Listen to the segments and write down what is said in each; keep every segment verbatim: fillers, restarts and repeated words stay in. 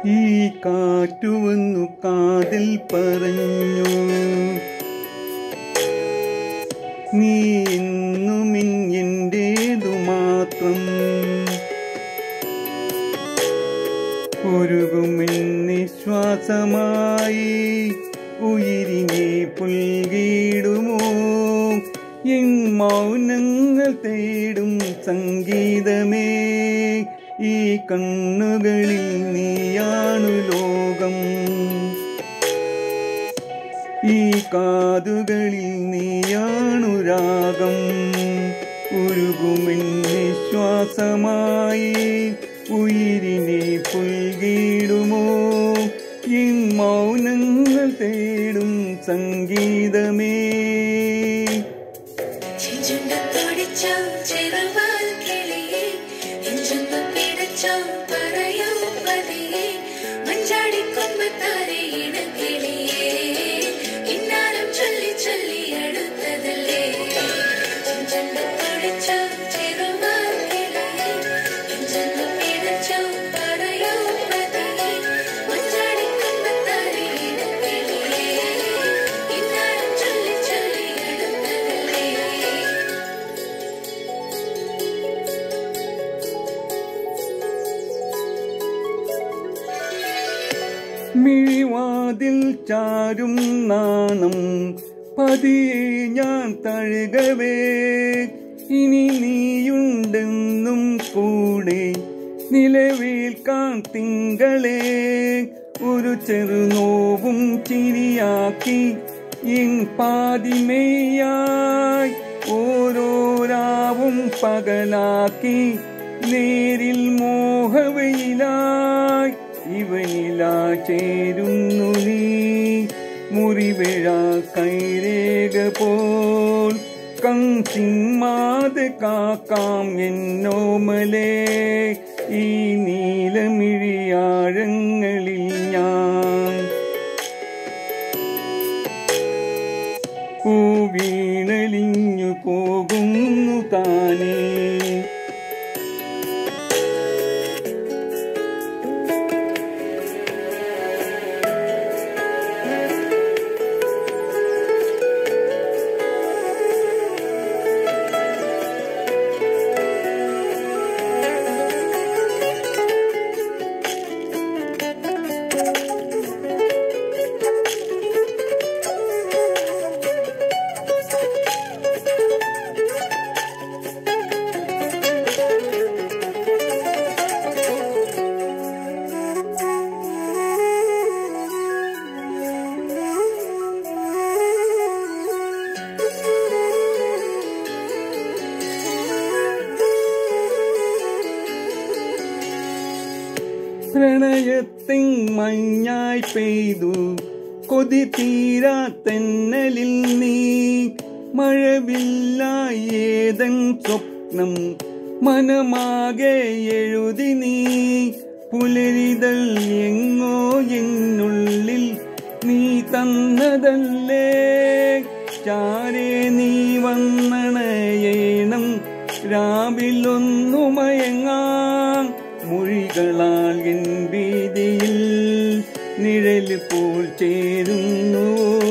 ഈ കാറ്റുവന്നു കാതിൽ പറഞ്ഞു, നീ എന്നും എന്റേതു മാത്രം. ഉരുകുമെൻ നിശ്വാസമായി ഉയിരിനെ പുൽകിടുമോ, എൻ മൗനങ്ങൾ തേടും സംഗീതമേ. ഈ കണ്ണുകളിൽ നീയാണു ലോകം, ഈ കാതുകളിൽ നീയാണു രാഗം. ഉരുകുമെൻ നിശ്വാസമായി ഉയിരിനെ പുൽകിടുമോ, എൻ മൗനങ്ങൾ തേടും സംഗീതമേ. മിഴിവാതിൽ ചാരും നാണം പതിയെ ഞാൻ തഴുകവേ, ഇനി നീയുണ്ടെന്നും കൂടെ നിലവേൽക്കാൻ തിങ്കളെ. ഒരു ചെറുനോവും ചിരിയാക്കി എൻ പാതിമേയായി, ഓരോരാവും പകലാക്കി നേരിൽ മോഹവയിലായി. ഇവനിലാ ചേരുന്നു നീ മുറിവിഴ കൈരേഖ പോൽ, കൺചിമ്മാതെ കാക്കാം എന്നോമലേ. ഈ നീലമിഴിയാഴങ്ങളിൽ ഞാൻ പൂവീണലിഞ്ഞു പോകുന്നു താനേ. പ്രണയത്തിൻ മഞ്ഞായി പെയ്തു കൊതി തീരാ തെന്നലിൽ നീ, മഴവില്ലായി ഏതൻ സ്വപ്നം മനമാകെ എഴുതി നീ. പുലരിതൾ എങ്ങോ എന്നുള്ളിൽ നീ തന്നതല്ലേ, ചാരേ നീ വന്നണയേണം രാവിലൊന്നു മയങ്ങാൻ. മൊഴികളാൽ എൻ വീതിയിൽ നിഴല് പോൽ ചേരുന്നു,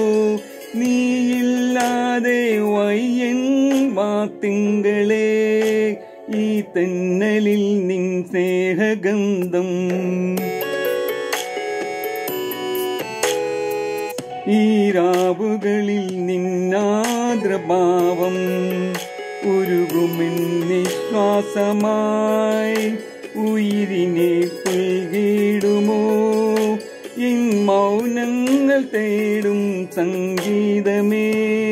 നീയില്ലാതെ വയ്യൻ വാത്തിങ്കളെ. ഈ തെന്നലിൽ നിൻ സ്നേഹഗന്ധം, ഈ രാവുകളിൽ നിന്നാദ്രഭാവം. ഉരുകുമെൻ നിശ്വാസമായി ഉയിരിനെ പുൽകിടുമോ, എൻ മൗനങ്ങൾ തേടും സംഗീതമേ.